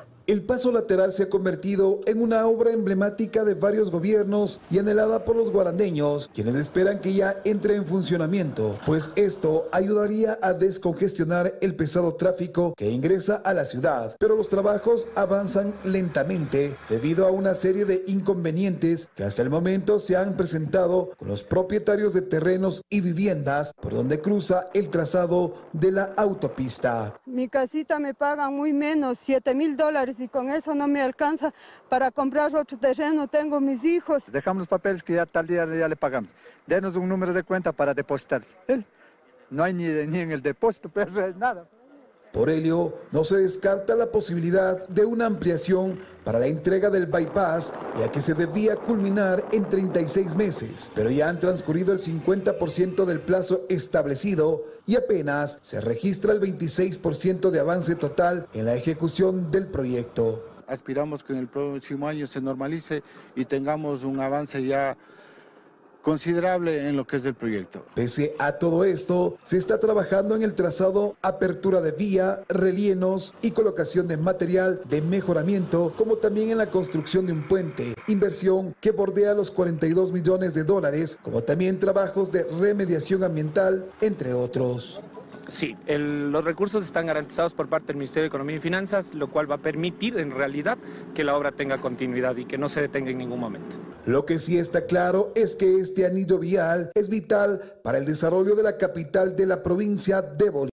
El paso lateral se ha convertido en una obra emblemática de varios gobiernos y anhelada por los guarandeños, quienes esperan que ya entre en funcionamiento, pues esto ayudaría a descongestionar el pesado tráfico que ingresa a la ciudad. Pero los trabajos avanzan lentamente debido a una serie de inconvenientes que hasta el momento se han presentado con los propietarios de terrenos y viviendas por donde cruza el trazado de la autopista. Mi casita me pagan muy menos, $7,000, y con eso no me alcanza para comprar otro terreno. Tengo mis hijos. Dejamos los papeles que ya tal día ya le pagamos. Denos un número de cuenta para depositarse. No hay ni en el depósito, pero nada. Por ello, no se descarta la posibilidad de una ampliación para la entrega del bypass, ya que se debía culminar en 36 meses, pero ya han transcurrido el 50% del plazo establecido y apenas se registra el 26% de avance total en la ejecución del proyecto. Aspiramos que en el próximo año se normalice y tengamos un avance ya considerable en lo que es el proyecto. Pese a todo esto, se está trabajando en el trazado, apertura de vía, rellenos y colocación de material de mejoramiento, como también en la construcción de un puente, inversión que bordea los $42 millones, como también trabajos de remediación ambiental, entre otros. Sí, los recursos están garantizados por parte del Ministerio de Economía y Finanzas, lo cual va a permitir en realidad que la obra tenga continuidad y que no se detenga en ningún momento. Lo que sí está claro es que este anillo vial es vital para el desarrollo de la capital de la provincia de Bolívar.